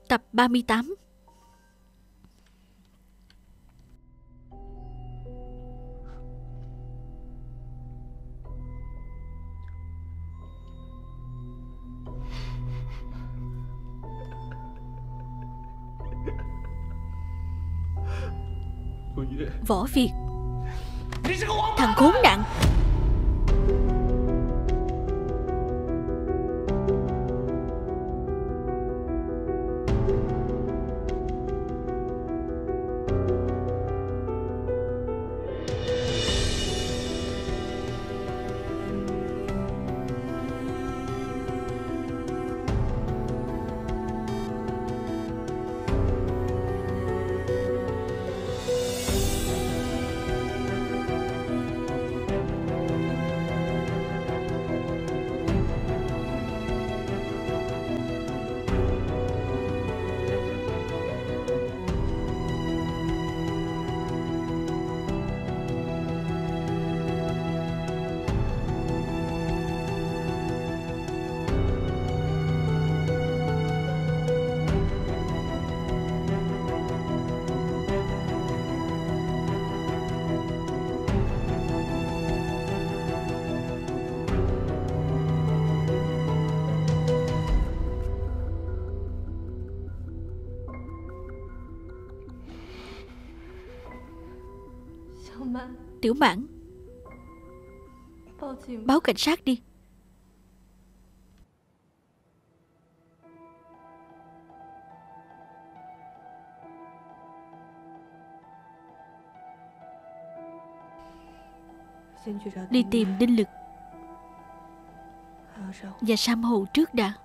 Tập 38. Võ Việt, thằng khốn nạn! Tiểu Mãn, báo cảnh sát đi. Đi tìm Đinh Lực và Sam Hồ trước đã.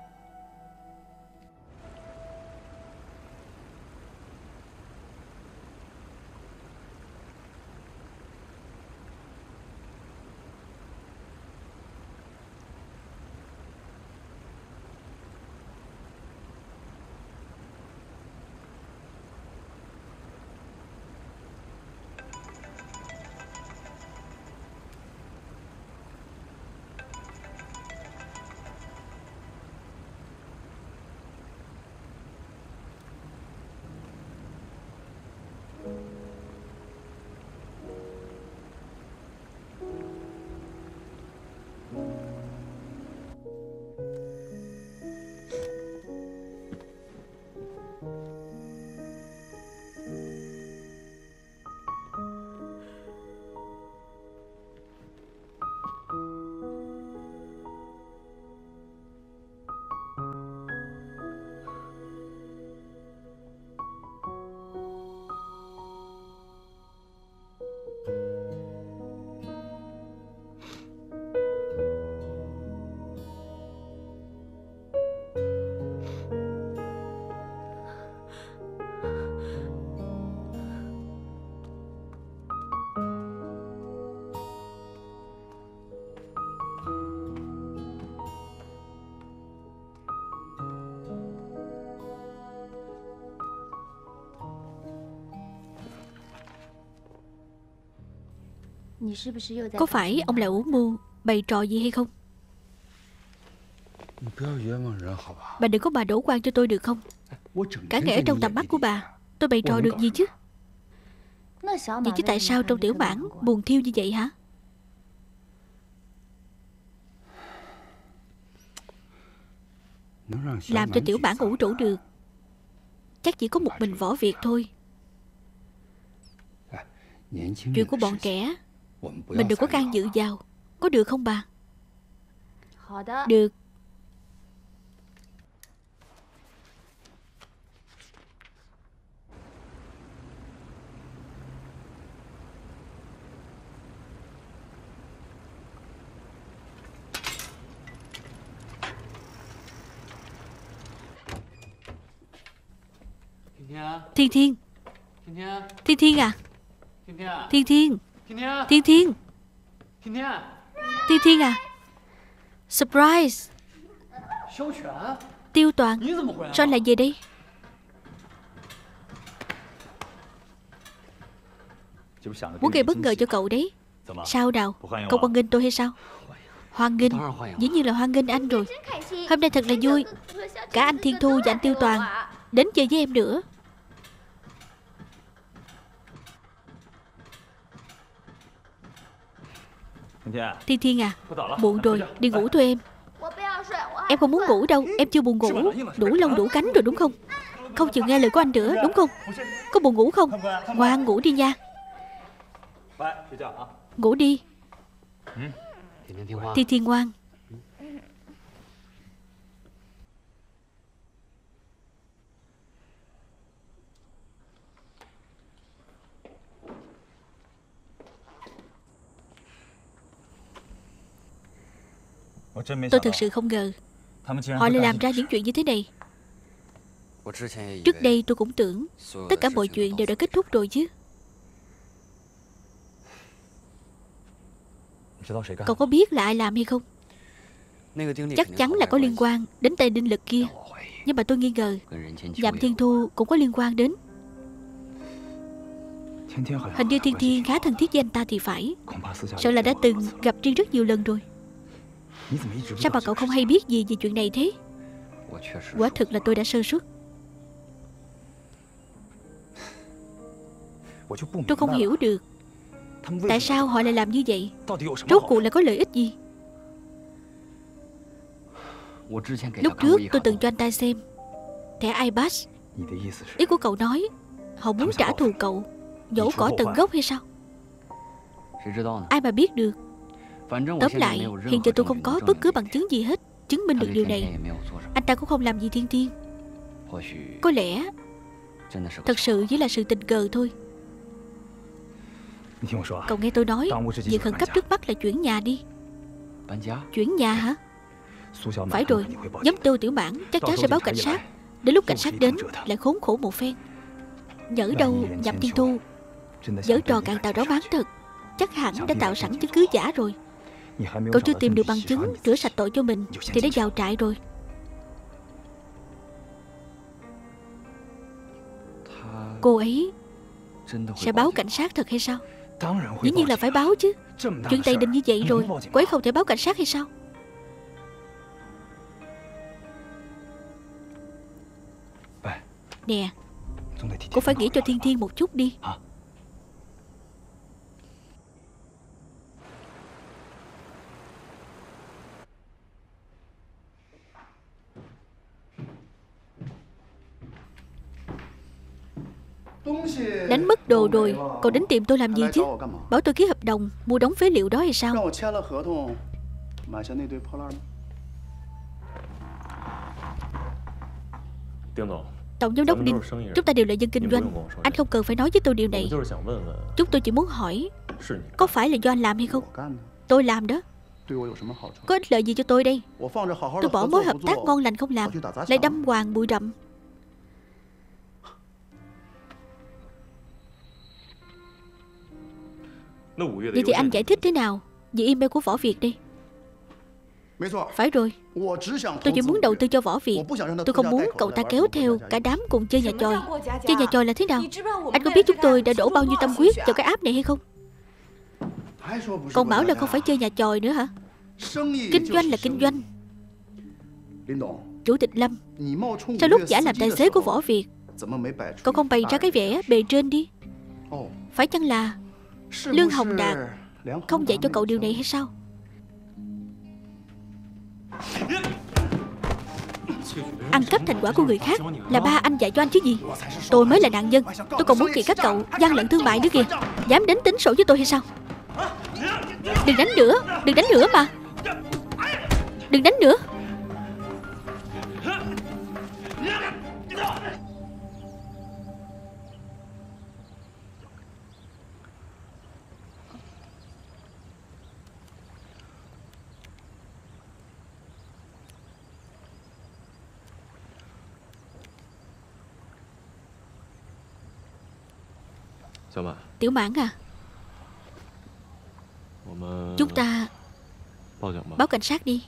Có phải ông là ủ mưu bày trò gì hay không? Bà đừng có bà đổ oan cho tôi được không? Cả ngày ở trong tầm mắt của bà, tôi bày trò được gì chứ? Vậy chứ tại sao trong Tiểu Mãn buồn thiêu như vậy hả? Làm cho Tiểu Mãn ủ rũ được chắc chỉ có một mình Võ Việt thôi. Chuyện của bọn trẻ mình đừng có can dự vào, có được không bà? Được. Thiên Thiên, Thiên Thiên à, Thiên Thiên, Thiên Thiên, Thiên Thiên à. Surprise. Tiêu Toàn, sao anh lại về đây? Muốn gây bất ngờ cho cậu đấy. Sao nào, cậu hoan nghênh tôi hay sao? Hoan nghênh, dĩ nhiên là hoan nghênh anh rồi. Hôm nay thật là vui. Cả anh Thiên Thu và anh Tiêu Toàn đến chơi với em nữa. Thiên Thiên à, muộn rồi, đi ngủ thôi em. Em không muốn ngủ đâu, em chưa buồn ngủ. Đủ lông đủ cánh rồi đúng không? Không chịu nghe lời của anh nữa đúng không? Có buồn ngủ không? Ngoan ngủ đi nha. Ngủ đi. Thiên Thiên ngoan. Tôi thực sự không ngờ họ lại làm ra những chuyện như thế này. Trước đây tôi cũng tưởng tất cả mọi chuyện đều đã kết thúc rồi chứ. Cậu có biết là ai làm hay không? Chắc chắn là có liên quan đến tay Đinh Lực kia. Nhưng mà tôi nghi ngờ Nhậm Thiên Thu cũng có liên quan đến. Hình như Thiên Thiên khá thân thiết với anh ta thì phải. Sợ là đã từng gặp riêng rất nhiều lần rồi. Sao mà cậu không hay biết gì về chuyện này thế? Quả thực là tôi đã sơ suất. Tôi không hiểu được tại sao họ lại làm như vậy. Rốt cuộc là có lợi ích gì? Lúc trước tôi từng cho anh ta xem thẻ iPass. Ý của cậu nói họ muốn trả thù cậu, nhổ cỏ tận gốc hay sao? Ai mà biết được. Tóm lại, hiện giờ tôi không có bất cứ bằng chứng gì hết chứng minh được điều này. Anh ta cũng không làm gì Thiên Thiên. Có lẽ thật sự chỉ là sự tình cờ thôi. Cậu nghe tôi nói, việc khẩn cấp trước mắt là chuyển nhà đi. Chuyển nhà hả? Phải rồi, nhóm Tô Tiểu Mãn chắc chắn sẽ báo cảnh sát. Đến lúc cảnh sát đến lại khốn khổ một phen. Nhỡ đâu Nhậm Thiên Thu giở trò cạn tàu ráo bán thật. Chắc hẳn đã tạo sẵn chứng cứ giả rồi. Cậu chưa tìm được bằng chứng rửa sạch tội cho mình thì đã vào trại rồi. Cô ấy sẽ báo cảnh sát thật hay sao? Dĩ nhiên là phải báo chứ. Chuyện Tây Đinh như vậy rồi, cô ấy không thể báo cảnh sát hay sao? Nè, cô phải nghĩ cho Thiên Thiên một chút đi. Đánh mất đồ rồi, cậu đến tìm tôi làm gì chứ? Bảo tôi ký hợp đồng mua đống phế liệu đó hay sao? Tổng giám đốc Đinh, chúng ta đều là dân kinh doanh. Anh không cần phải nói với tôi điều này. Chúng tôi chỉ muốn hỏi, có phải là do anh làm hay không? Tôi làm đó. Có ích lợi gì cho tôi đây? Tôi bỏ mối hợp tác ngon lành không làm, lại đâm hoàng bụi rậm. Vậy thì anh giải thích thế nào về email của Võ Việt đi? Phải rồi, tôi chỉ muốn đầu tư cho Võ Việt. Tôi không muốn cậu ta kéo theo cả đám cùng chơi nhà chòi. Chơi nhà chòi là thế nào? Anh có biết chúng tôi đã đổ bao nhiêu tâm huyết vào cái app này hay không? Còn bảo là không phải chơi nhà chòi nữa hả? Kinh doanh là kinh doanh. Chủ tịch Lâm, sao lúc giả làm tài xế của Võ Việt cậu không bày ra cái vẻ bề trên đi? Phải chăng là Lương Hồng Đạt không dạy cho cậu điều này hay sao? Ăn cắp thành quả của người khác là ba anh dạy cho anh chứ gì. Tôi mới là nạn nhân. Tôi còn muốn kiện các cậu gian lận thương mại nữa kìa. Dám đến tính sổ với tôi hay sao? Đừng đánh nữa. Đừng đánh nữa mà. Đừng đánh nữa. Tiểu Mãn à, chúng ta báo cảnh sát đi.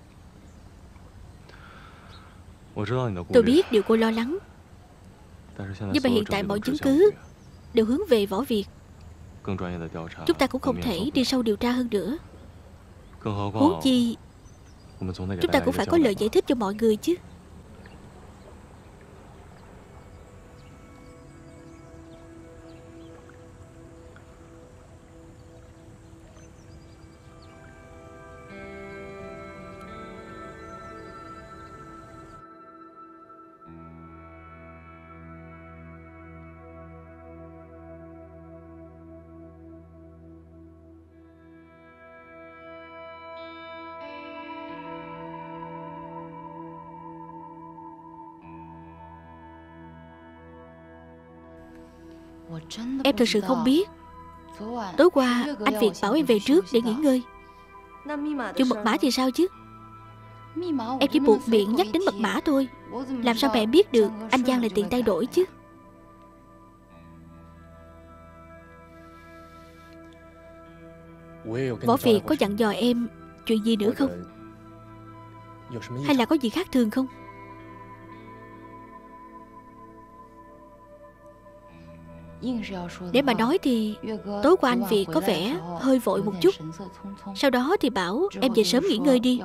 Tôi biết điều cô lo lắng, nhưng mà hiện tại mọi chứng cứ đều hướng về Võ Việt. Chúng ta cũng không thể đi sâu điều tra hơn nữa. Huống chi chúng ta cũng phải có lời giải thích cho mọi người chứ. Em thật sự không biết. Tối qua anh Việt bảo em về trước để nghỉ ngơi. Chuyện mật mã thì sao chứ? Em chỉ buộc miệng nhắc đến mật mã thôi. Làm sao mẹ biết được anh Giang lại tiện tay đổi chứ? Võ Việt có dặn dò em chuyện gì nữa không? Hay là có gì khác thường không? Để mà nói thì tối qua anh Việt có vẻ hơi vội một chút. Sau đó thì bảo em về sớm nghỉ ngơi đi.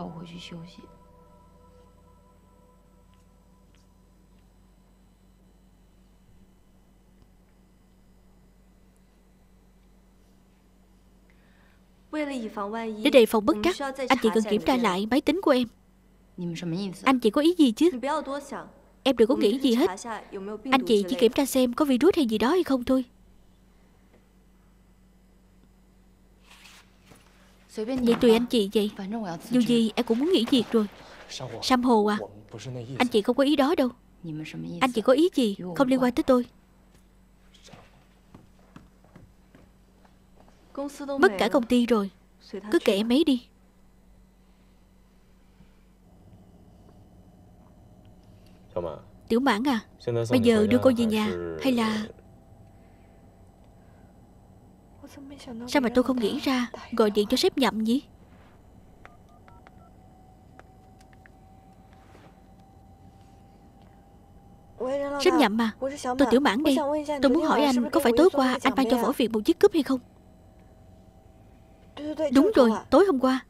Để đề phòng bất trắc, anh chị cần kiểm tra lại máy tính của em. Anh chị có ý gì chứ? Em đừng có nghĩ gì hết. Anh chị chỉ kiểm tra xem có virus hay gì đó hay không thôi. Vậy tùy anh chị vậy. Dù gì em cũng muốn nghỉ việc rồi. Sam Hồ à, anh chị không có ý đó đâu. Anh chị có ý gì không liên quan tới tôi. Mất cả công ty rồi, cứ kệ em ấy đi. Tiểu Mãn à, bây giờ đưa cô về nhà hay là... Sao mà tôi không nghĩ ra gọi điện cho sếp Nhậm nhỉ? Sếp Nhậm à, tôi Tiểu Mãn đây. Tôi muốn hỏi anh có phải tối qua anh ban cho Võ Việt một chiếc cúp hay không? Đúng rồi, tối hôm qua.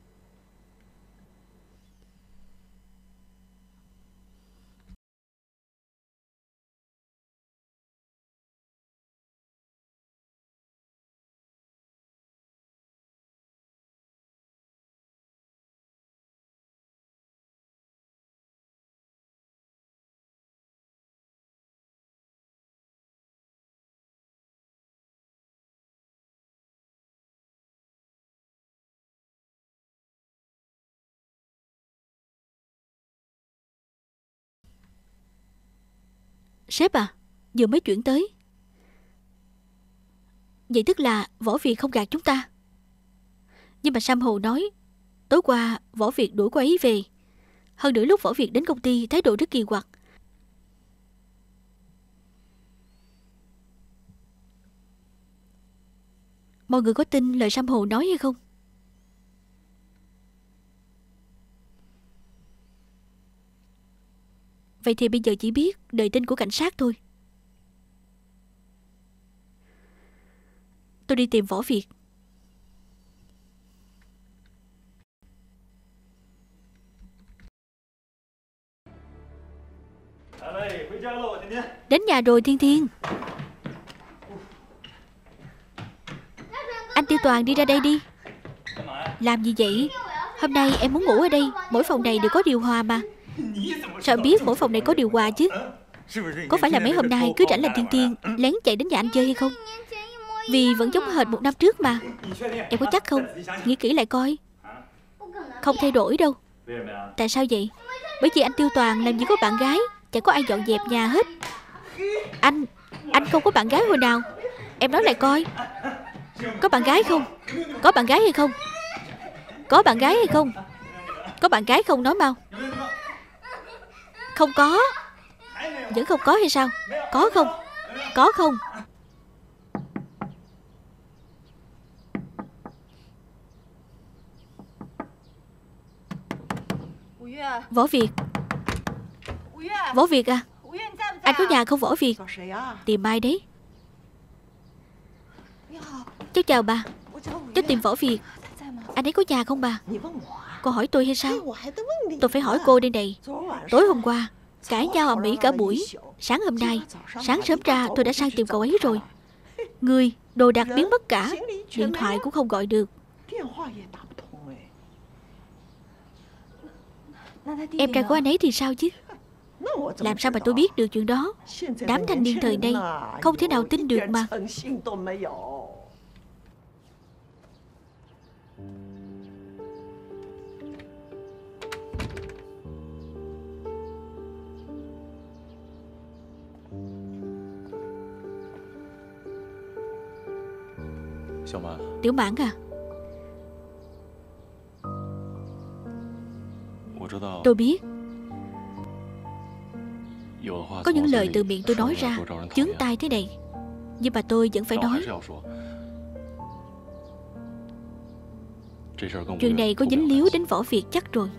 Sếp à, vừa mới chuyển tới. Vậy tức là Võ Việt không gạt chúng ta. Nhưng mà Sam Hồ nói tối qua Võ Việt đuổi cô ấy về. Hơn nữa lúc Võ Việt đến công ty thái độ rất kỳ quặc. Mọi người có tin lời Sam Hồ nói hay không? Vậy thì bây giờ chỉ biết đợi tin của cảnh sát thôi. Tôi đi tìm Võ Việt. Đến nhà rồi Thiên Thiên. Anh Tiêu Toàn đi ra đây đi. Làm gì vậy? Hôm nay em muốn ngủ ở đây. Mỗi phòng này đều có điều hòa mà. Sao em biết mỗi phòng này có điều hòa chứ? Có phải là mấy hôm nay cứ rảnh làm Thiên Thiên lén chạy đến nhà anh chơi hay không? Vì vẫn giống hệt một năm trước mà. Em có chắc không? Nghĩ kỹ lại coi. Không thay đổi đâu. Tại sao vậy? Bởi vì anh Tiêu Toàn làm gì có bạn gái. Chẳng có ai dọn dẹp nhà hết. Anh không có bạn gái hồi nào? Em nói lại coi. Có bạn gái không? Có bạn gái hay không? Có bạn gái hay không? Có bạn gái không nói mau. Không có. Vẫn không có hay sao? Có không? Có không? Võ Việt. Võ Việt à, anh có nhà không Võ Việt? Tìm ai đấy? Cháu chào bà. Cháu tìm Võ Việt. Anh ấy có nhà không bà? Cô hỏi tôi hay sao? Tôi phải hỏi cô đây này. Tối hôm qua cãi nhau ầm ĩ cả buổi. Sáng hôm nay sáng sớm ra tôi đã sang tìm cậu ấy rồi. Người, đồ đạc biến mất cả. Điện thoại cũng không gọi được. Em trai của anh ấy thì sao chứ? Làm sao mà tôi biết được chuyện đó? Đám thanh niên thời nay không thể nào tin được mà. Tiểu Mãn à, tôi biết có những lời từ miệng tôi nói ra chướng tai thế này, nhưng mà tôi vẫn phải nói. Chuyện này có dính líu đến Võ Việt chắc rồi.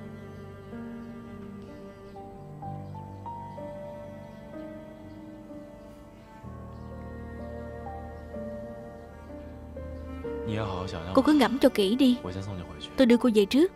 Cô cứ ngẫm cho kỹ đi, tôi đưa cô về trước.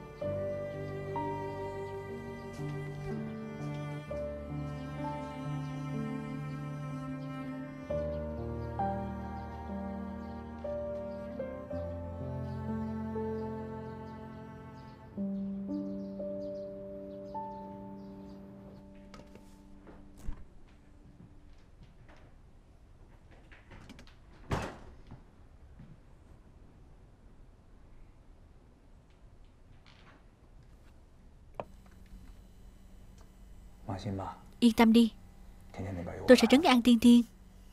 Yên tâm đi, tôi sẽ trấn an Tiên Tiên.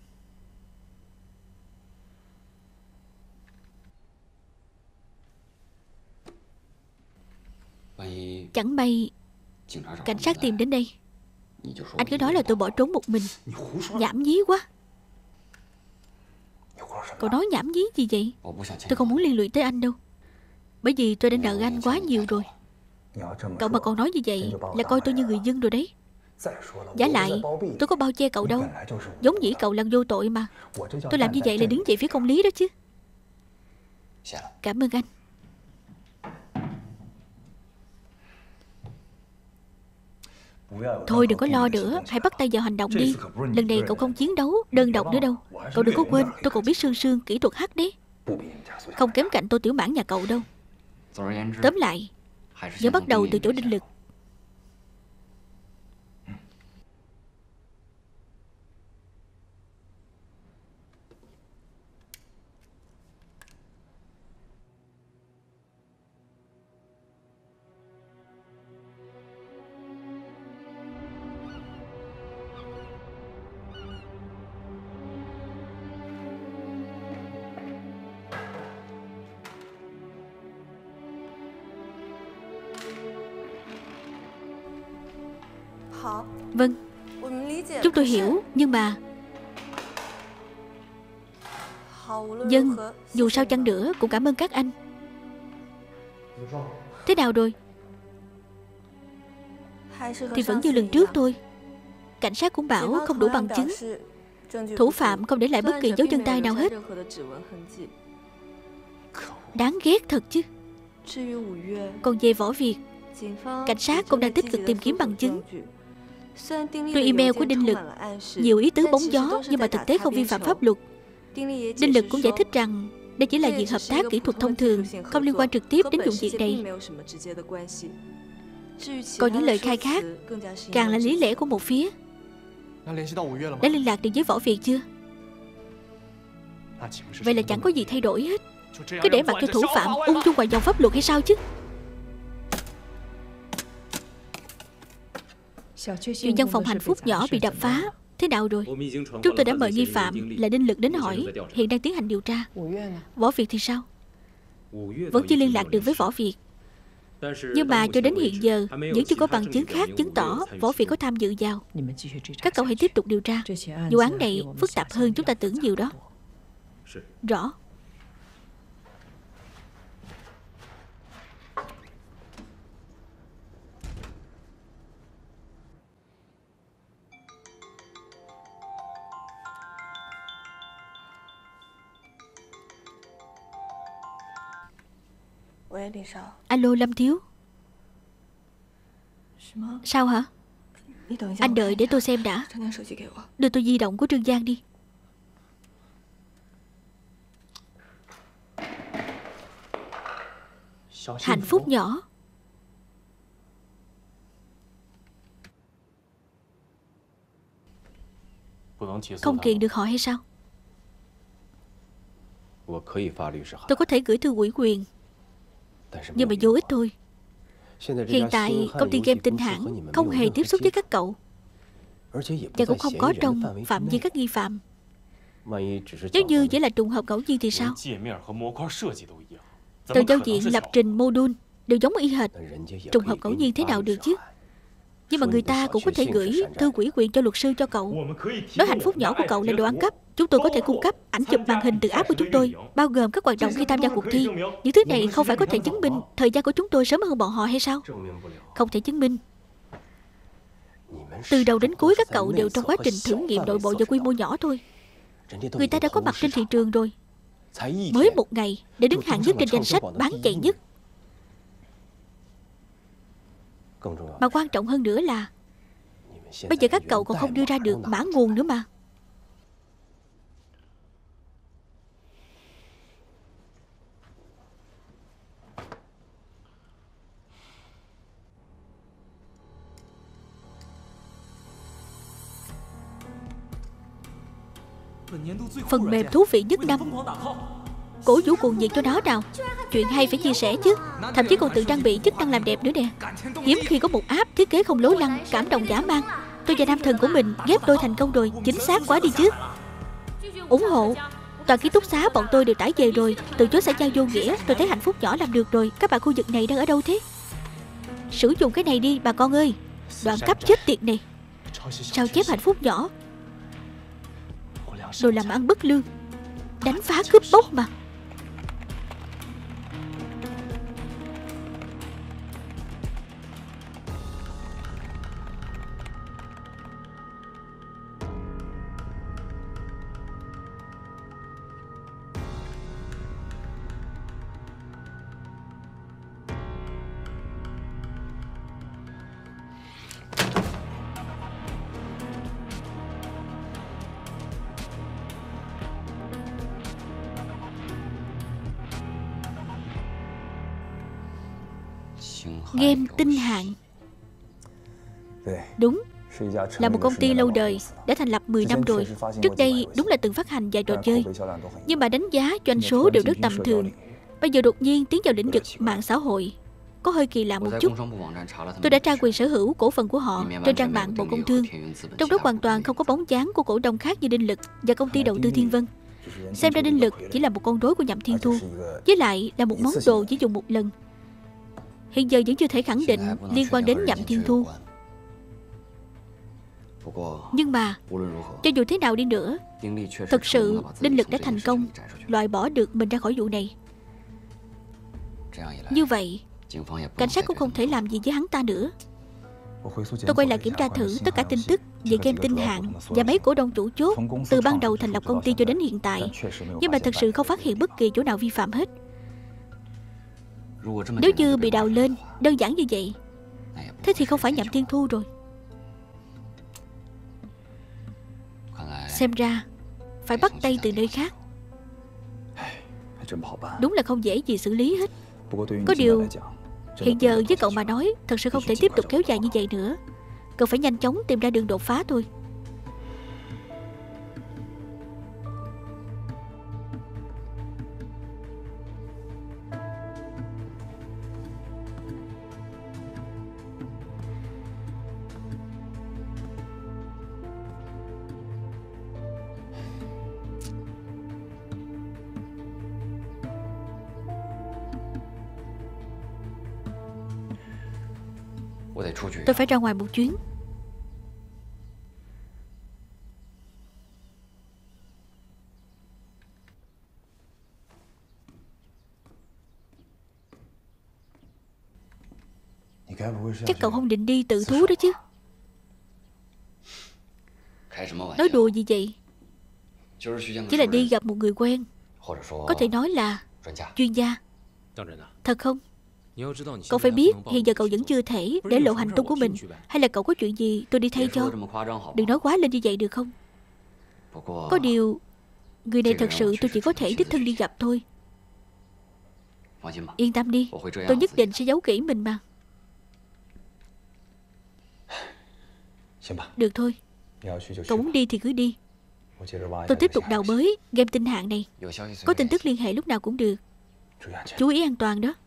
Chẳng may cảnh sát tìm đến đây, anh cứ nói là tôi bỏ trốn một mình. Nhảm nhí quá. Cậu nói nhảm nhí gì vậy? Tôi không muốn liên lụy tới anh đâu, bởi vì tôi đã nợ anh quá nhiều rồi. Cậu mà còn nói như vậy là coi tôi như người dân rồi đấy. Giả lại tôi có bao che cậu đâu, giống dĩ cậu là vô tội mà. Tôi làm như vậy là đứng về phía công lý đó chứ. Cảm ơn anh. Thôi đừng có lo nữa, hãy bắt tay vào hành động đi. Lần này cậu không chiến đấu đơn độc nữa đâu. Cậu đừng có quên, tôi còn biết sương sương kỹ thuật hack đấy, không kém cạnh Tô Tiểu Mãn nhà cậu đâu. Tóm lại, vẫn bắt đầu từ chỗ Đinh Lực. Vâng, chúng tôi hiểu, nhưng mà Vâng, dù sao chăng nữa cũng cảm ơn các anh. Thế nào rồi? Thì vẫn như lần trước thôi. Cảnh sát cũng bảo không đủ bằng chứng, thủ phạm không để lại bất kỳ dấu chân tay nào hết. Đáng ghét thật chứ. Còn về Võ Việt, cảnh sát cũng đang tích cực tìm kiếm bằng chứng. Tuy email của Đinh Lực nhiều ý tứ bóng gió, nhưng mà thực tế không vi phạm pháp luật. Đinh Lực cũng giải thích rằng đây chỉ là việc hợp tác kỹ thuật thông thường, không liên quan trực tiếp đến vụ việc này. Còn những lời khai khác càng là lý lẽ của một phía. Đã liên lạc được với Võ Việt chưa? Vậy là chẳng có gì thay đổi hết, cứ để mặc cho thủ phạm ung dung ngoài dòng pháp luật hay sao chứ? Chuyện văn phòng hạnh phúc nhỏ bị đập phá thế nào rồi? Chúng tôi đã mời nghi phạm là Đinh Lực đến hỏi, hiện đang tiến hành điều tra. Võ Việt thì sao? Vẫn chưa liên lạc được với Võ Việt. Nhưng mà cho đến hiện giờ vẫn chưa có bằng chứng khác chứng tỏ Võ Việt có tham dự vào. Các cậu hãy tiếp tục điều tra. Vụ án này phức tạp hơn chúng ta tưởng nhiều đó. Rõ. Alo Lâm Thiếu. Sao hả? Anh đợi để tôi xem đã. Đưa tôi di động của Trương Giang đi. Hạnh phúc nhỏ. Không kiện được họ hay sao? Tôi có thể gửi thư ủy quyền, nhưng mà vô ích thôi. Hiện tại công ty game Tinh Hãn không hề tiếp xúc với các cậu, và cũng không có trong phạm vi các nghi phạm. Nếu như chỉ là trùng hợp ngẫu nhiên thì sao? Tờ giao diện, lập trình, module đều giống y hệt, trùng hợp ngẫu nhiên thế nào được chứ? Nhưng mà người ta cũng có thể gửi thư ủy quyền cho luật sư cho cậu, nói hạnh phúc nhỏ của cậu là đồ ăn cắp. Chúng tôi có thể cung cấp ảnh chụp màn hình từ app của chúng tôi, bao gồm các hoạt động khi tham gia cuộc thi. Những thứ này không phải có thể chứng minh thời gian của chúng tôi sớm hơn bọn họ hay sao? Không thể chứng minh. Từ đầu đến cuối các cậu đều trong quá trình thử nghiệm nội bộ và quy mô nhỏ thôi. Người ta đã có mặt trên thị trường rồi, mới một ngày để đứng hạng nhất trên danh sách bán chạy nhất. Mà quan trọng hơn nữa là bây giờ các cậu còn không đưa ra được mã nguồn nữa mà. Phần mềm thú vị nhất năm, cổ vũ cuồng nhiệt cho nó nào. Chuyện hay phải chia sẻ chứ. Thậm chí còn tự trang bị chức năng làm đẹp nữa nè. Hiếm khi có một app thiết kế không lố lăng, cảm động dã man. Tôi và nam thần của mình ghép đôi thành công rồi. Chính xác quá đi chứ. Ủng hộ. Toàn ký túc xá bọn tôi đều tải về rồi. Từ chối xã giao vô nghĩa. Tôi thấy hạnh phúc nhỏ làm được rồi. Các bạn khu vực này đang ở đâu thế? Sử dụng cái này đi bà con ơi. Đoạn cấp chết tiệt này. Sao chép hạnh phúc nhỏ? Đồ làm ăn bất lương, đánh phá cướp bóc mà. Game Tinh Hạn. Đúng, là một công ty lâu đời, đã thành lập 10 năm rồi. Trước đây đúng là từng phát hành vài trò chơi, nhưng mà đánh giá doanh số đều rất tầm thường. Bây giờ đột nhiên tiến vào lĩnh vực mạng xã hội, có hơi kỳ lạ một chút. Tôi đã tra quyền sở hữu cổ phần của họ trên trang mạng Bộ Công Thương, trong đó hoàn toàn không có bóng dáng của cổ đông khác như Đinh Lực và công ty đầu tư Thiên Vân. Xem ra Đinh Lực chỉ là một con rối của Nhậm Thiên Thu, với lại là một món đồ chỉ dùng một lần. Hiện giờ vẫn chưa thể khẳng định liên quan đến Nhậm Thiên Thu. Nhưng mà cho dù thế nào đi nữa, thật sự Đinh Lực đã thành công loại bỏ được mình ra khỏi vụ này. Như vậy cảnh sát cũng không thể làm gì với hắn ta nữa. Tôi quay lại kiểm tra thử tất cả tin tức về game Tinh Hạn và mấy cổ đông chủ chốt từ ban đầu thành lập công ty cho đến hiện tại, nhưng mà thật sự không phát hiện bất kỳ chỗ nào vi phạm hết. Nếu như bị đào lên đơn giản như vậy, thế thì không phải Nhậm Thiên Thu rồi. Xem ra phải bắt tay từ nơi khác. Đúng là không dễ gì xử lý hết. Có điều hiện giờ với cậu mà nói, thật sự không thể tiếp tục kéo dài như vậy nữa. Cậu phải nhanh chóng tìm ra đường đột phá thôi. Tôi phải ra ngoài một chuyến. Chắc cậu không định đi tự thú đó chứ? Nói đùa gì vậy? Chỉ là đi gặp một người quen, có thể nói là chuyên gia. Thật không? Cậu phải biết hiện giờ cậu vẫn chưa thể để lộ hành tung của mình. Hay là cậu có chuyện gì tôi đi thay cho? Đừng nói quá lên như vậy được không? Có điều người này thật sự tôi chỉ có thể đích thân đi gặp thôi. Yên tâm đi, tôi nhất định sẽ giấu kỹ mình mà. Được thôi, cậu muốn đi thì cứ đi. Tôi tiếp tục đào bới game Tinh Hạn này. Có tin tức liên hệ lúc nào cũng được. Chú ý an toàn đó.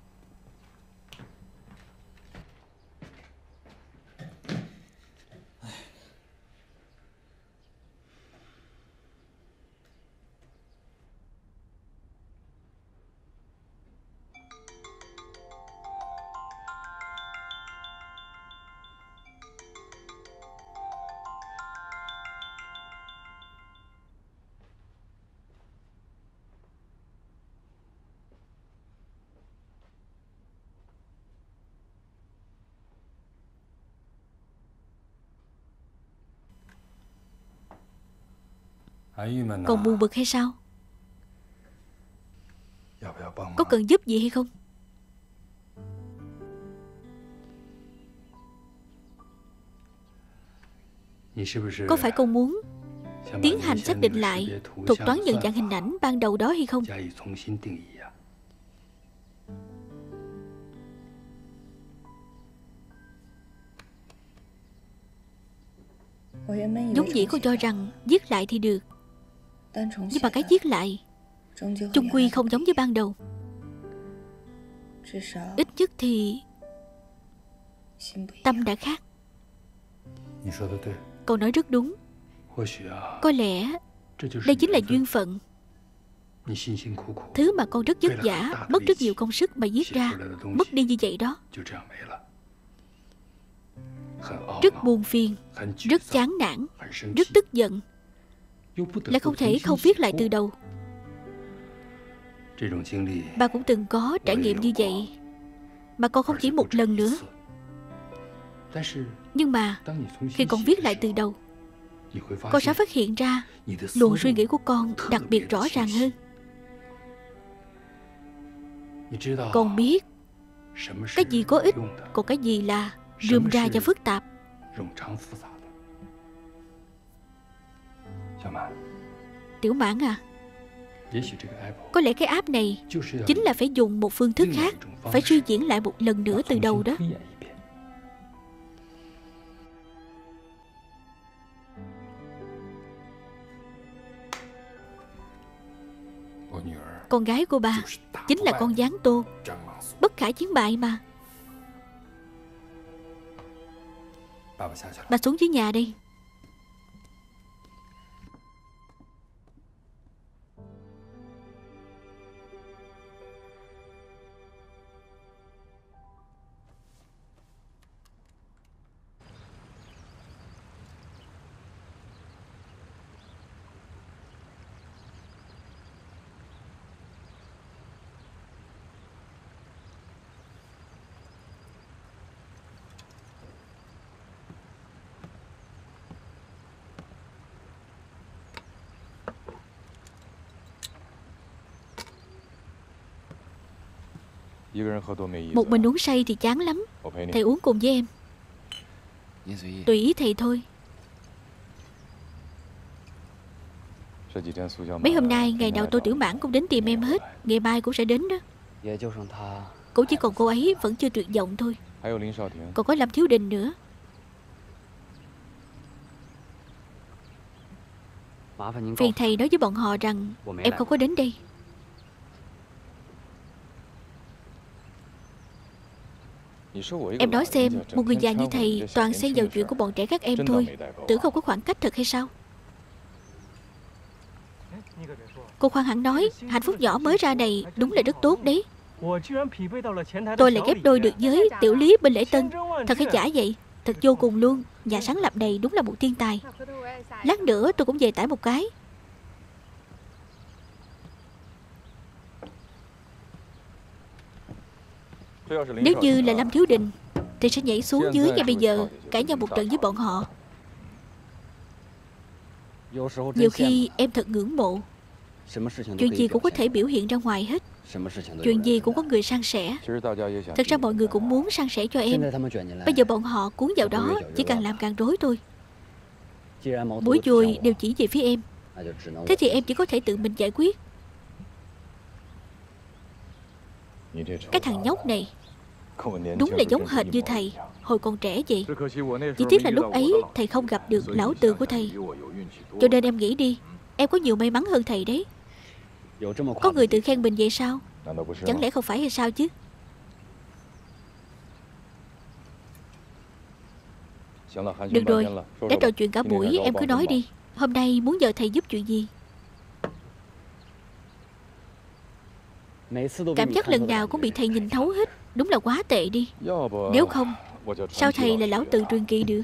Còn buồn bực hay sao? Có cần giúp gì hay không? Có phải con muốn tiến hành xác định lại thuật toán nhận dạng hình ảnh ban đầu đó hay không? Vốn dĩ con cho rằng viết lại thì được, nhưng mà cái viết lại chung quy không giống với ban đầu. Ít nhất thì tâm đã khác. Cậu nói rất đúng. Có lẽ đây chính là duyên phận. Thứ mà con rất vất vả, mất rất nhiều công sức mà viết ra, mất đi như vậy đó. Rất buồn phiền, rất chán nản, rất tức giận, lại không thể không viết lại từ đầu. Ba cũng từng có trải nghiệm như vậy, mà con không chỉ một lần nữa. Nhưng mà khi con viết lại từ đầu, con sẽ phát hiện ra luồng suy nghĩ của con đặc biệt rõ ràng hơn. Con biết cái gì có ích, còn cái gì là rườm rà và phức tạp. Tiểu Mãn à, có lẽ cái app này chính là phải dùng một phương thức khác, phải suy diễn lại một lần nữa từ đầu đó. Con gái của ba chính là con gián Tô, bất khả chiến bại mà. Ba xuống dưới nhà đây. Một mình uống say thì chán lắm. Thầy uống cùng với em. Tùy ý thầy thôi. Mấy hôm nay ngày nào Tô Tiểu Mãn cũng đến tìm em hết. Ngày mai cũng sẽ đến đó. Cũng chỉ còn cô ấy vẫn chưa tuyệt vọng thôi. Còn có Lâm Thiếu Đình nữa. Phiền thầy nói với bọn họ rằng em không có đến đây. Em nói xem, một người già như thầy toàn xen vào chuyện của bọn trẻ các em thôi, tưởng không có khoảng cách thật hay sao? Cô khoan hẳn nói, hạnh phúc nhỏ mới ra này đúng là rất tốt đấy. Tôi lại ghép đôi được với Tiểu Lý bên lễ tân. Thật hay giả vậy? Thật vô cùng luôn. Nhà sáng lập này đúng là một thiên tài. Lát nữa tôi cũng về tải một cái. Nếu như là Lâm Thiếu Đình thì sẽ nhảy xuống dưới ngay bây giờ, cãi nhau một trận với bọn họ. Nhiều khi em thật ngưỡng mộ. Chuyện gì cũng có thể biểu hiện ra ngoài hết. Chuyện gì cũng có người san sẻ. Thật ra mọi người cũng muốn san sẻ cho em. Bây giờ bọn họ cuốn vào đó, chỉ càng làm càng rối thôi. Mũi dùi đều chỉ về phía em. Thế thì em chỉ có thể tự mình giải quyết. Cái thằng nhóc này đúng là giống hệt như thầy hồi còn trẻ vậy. Chỉ tiếc là lúc ấy thầy không gặp được lão Từ của thầy. Cho nên em nghĩ đi, em có nhiều may mắn hơn thầy đấy. Có người tự khen mình vậy sao? Chẳng lẽ không phải hay sao chứ? Được rồi, đã trò chuyện cả buổi, em cứ nói đi. Hôm nay muốn nhờ thầy giúp chuyện gì? Cảm giác lần nào cũng bị thầy nhìn thấu hết. Đúng là quá tệ đi. Nếu không, sao thầy là lão Từ truyền kỳ được?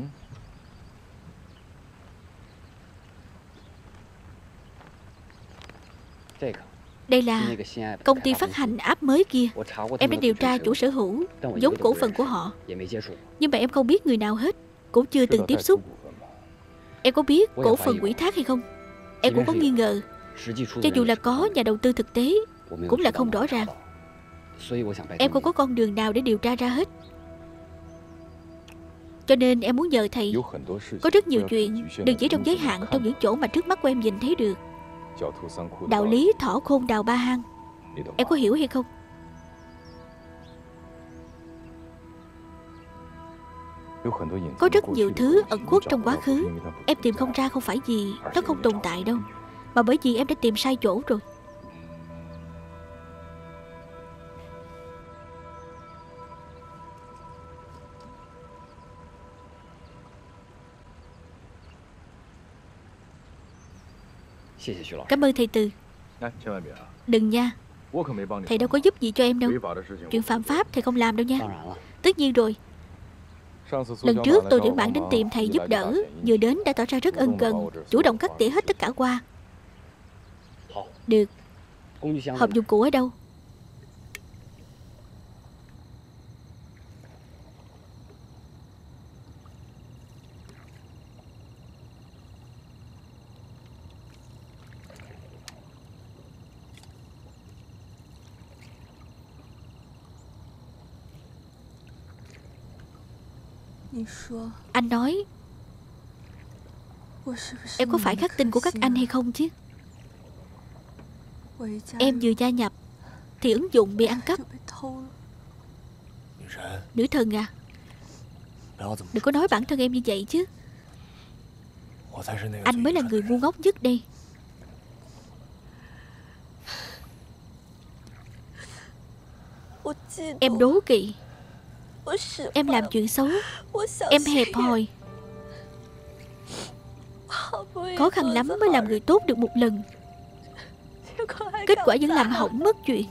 Đây là công ty phát hành app mới kia. Em đã điều tra chủ sở hữu, vốn cổ phần của họ. Nhưng mà em không biết người nào hết, cũng chưa từng tiếp xúc. Em có biết cổ phần ủy thác hay không? Em cũng có nghi ngờ. Cho dù là có, nhà đầu tư thực tế cũng là không rõ ràng. Em không có con đường nào để điều tra ra hết. Cho nên em muốn nhờ thầy. Có rất nhiều chuyện đừng chỉ trong giới hạn trong những chỗ mà trước mắt của em nhìn thấy được. Đạo lý thỏ khôn đào ba hang, em có hiểu hay không? Có rất nhiều thứ ẩn khuất trong quá khứ. Em tìm không ra không phải vì nó không tồn tại đâu, mà bởi vì em đã tìm sai chỗ rồi. Cảm ơn thầy Từ. Đừng nha, thầy đâu có giúp gì cho em đâu. Chuyện phạm pháp thầy không làm đâu nha. Tất nhiên rồi. Lần trước tôi tuyển bạn đến tìm thầy giúp đỡ, vừa đến đã tỏ ra rất ân cần, chủ động cắt tỉa hết tất cả qua. Được. Hộp dụng cụ ở đâu? Anh nói em có phải khắc tinh của các anh hay không chứ? Em vừa gia nhập thì ứng dụng bị ăn cắp. Nữ thần à, đừng có nói bản thân em như vậy chứ. Anh mới là người ngu ngốc nhất đây. Em đố kỵ, em làm chuyện xấu, em hẹp hòi. Khó khăn lắm mới làm người tốt được một lần, kết quả vẫn làm hỏng mất chuyện.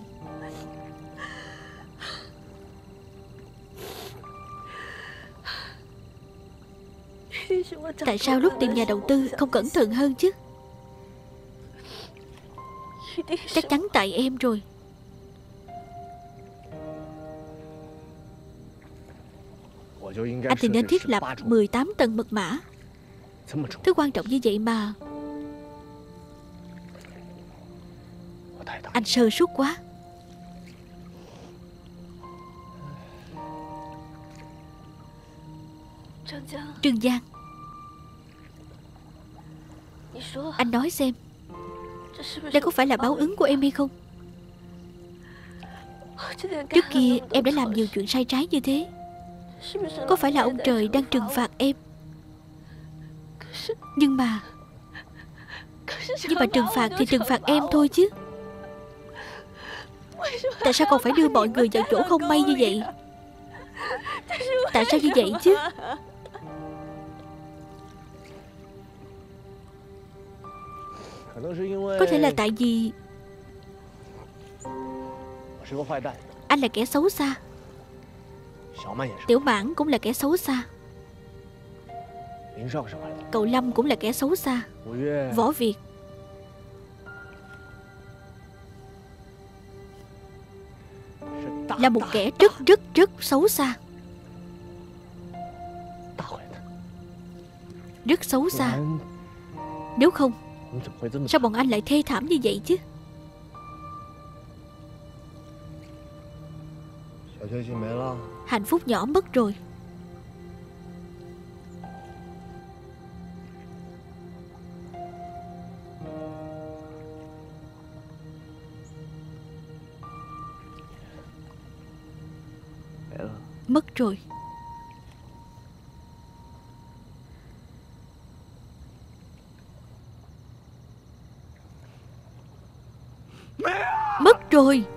Tại sao lúc tìm nhà đầu tư không cẩn thận hơn chứ? Chắc chắn tại em rồi. Anh thì nên thiết lập 18 tầng mật mã. Thứ quan trọng như vậy mà anh sơ suất quá. Trương Giang, anh nói xem, đây có phải là báo ứng của em hay không? Trước kia em đã làm nhiều chuyện sai trái như thế. Có phải là ông trời đang trừng phạt em? Nhưng mà trừng phạt thì trừng phạt em thôi chứ. Tại sao còn phải đưa mọi người vào chỗ không may như vậy? Tại sao như vậy chứ? Có thể là tại vì anh là kẻ xấu xa, Tiểu Mãn cũng là kẻ xấu xa, cậu Lâm cũng là kẻ xấu xa, Võ Việt là một kẻ rất xấu xa. Rất xấu xa. Nếu không, sao bọn anh lại thê thảm như vậy chứ? Hạnh phúc nhỏ mất rồi. Mất rồi. Mất rồi.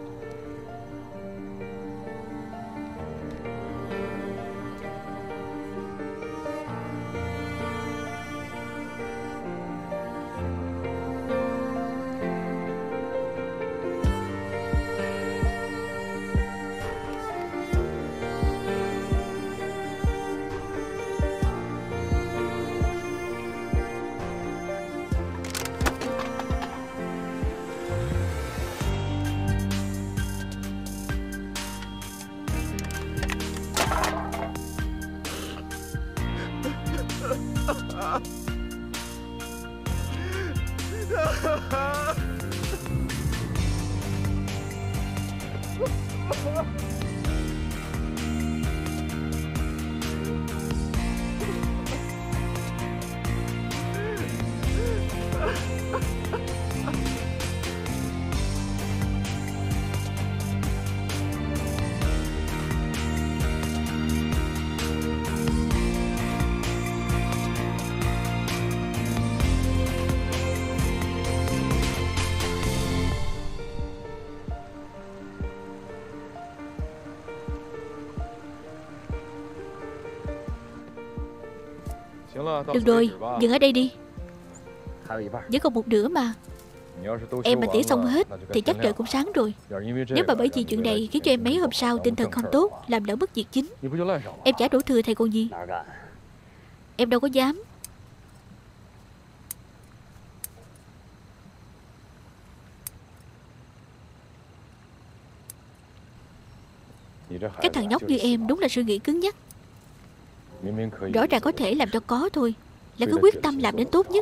Được rồi, dừng ở đây đi. Vẫn còn một nửa mà. Em mà tỉa xong hết thì chắc trời cũng sáng rồi. Nếu mà bởi vì chuyện này khiến cho em mấy hôm sau tinh thần không tốt, làm lỡ mất việc chính, em chả đổ thừa thầy còn gì. Em đâu có dám. Cái thằng nhóc như em đúng là suy nghĩ cứng nhắc. Rõ ràng có thể làm cho có thôi, là cứ quyết tâm làm đến tốt nhất.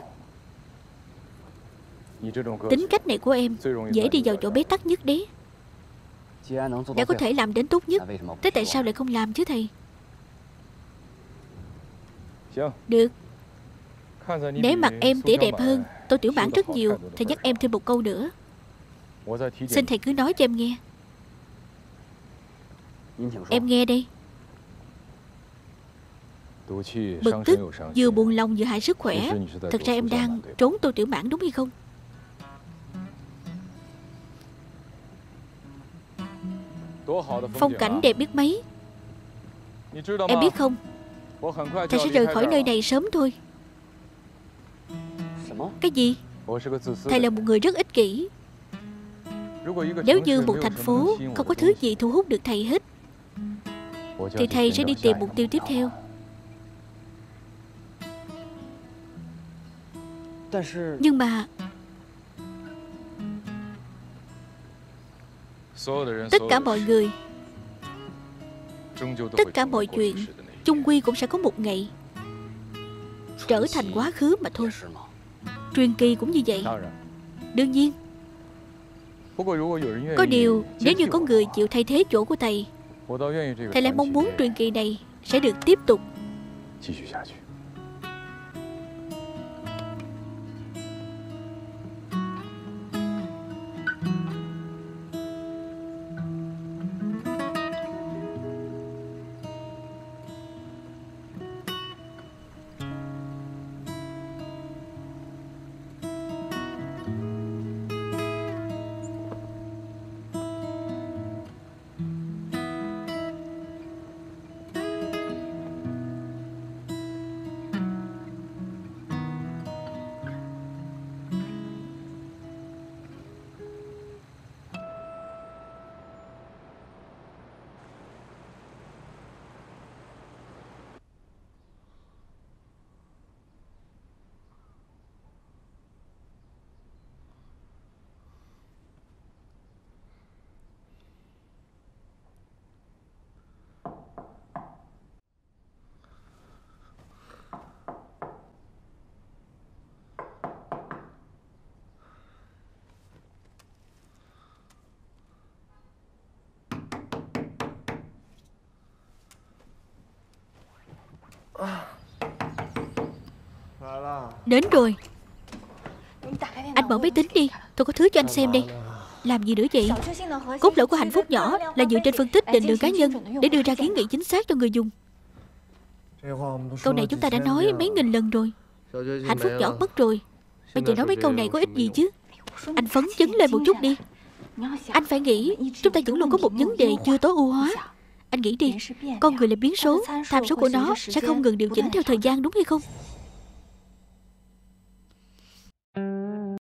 Tính cách này của em dễ đi vào chỗ bế tắc nhất đấy. Đã có thể làm đến tốt nhất, thế tại sao lại không làm chứ thầy? Được. Nếu mặt em tỉa đẹp hơn Tô Tiểu Mãn rất nhiều, thầy nhắc em thêm một câu nữa. Xin thầy cứ nói cho em nghe. Em nghe đây. Bực tức, vừa buồn lòng vừa hại sức khỏe. Thật ra em đang trốn Tô Tiểu Mãn đúng hay không? Phong cảnh đẹp biết mấy. Em biết không, thầy sẽ rời khỏi nơi này sớm thôi. Cái gì? Thầy là một người rất ích kỷ. Nếu như một thành phố không có thứ gì thu hút được thầy hết, thì thầy sẽ đi tìm mục tiêu tiếp theo. Nhưng mà tất cả mọi người, tất cả mọi chuyện chung quy cũng sẽ có một ngày trở thành quá khứ mà thôi. Truyền kỳ cũng như vậy. Đương nhiên. Có điều, nếu như có người chịu thay thế chỗ của thầy, thầy lại mong muốn truyền kỳ này sẽ được tiếp tục. Đến rồi. Anh mở máy tính đi, tôi có thứ cho anh xem đây. Làm gì nữa vậy? Cốt lõi của hạnh phúc nhỏ là dựa trên phân tích định lượng cá nhân để đưa ra kiến nghị chính xác cho người dùng. Câu này chúng ta đã nói mấy nghìn lần rồi. Hạnh phúc nhỏ mất rồi, bây giờ nói mấy câu này có ích gì chứ? Anh phấn chấn lên một chút đi. Anh phải nghĩ chúng ta vẫn luôn có một vấn đề chưa tối ưu hóa. Anh nghĩ đi, con người là biến số, tham số của nó sẽ không ngừng điều chỉnh theo thời gian, đúng hay không?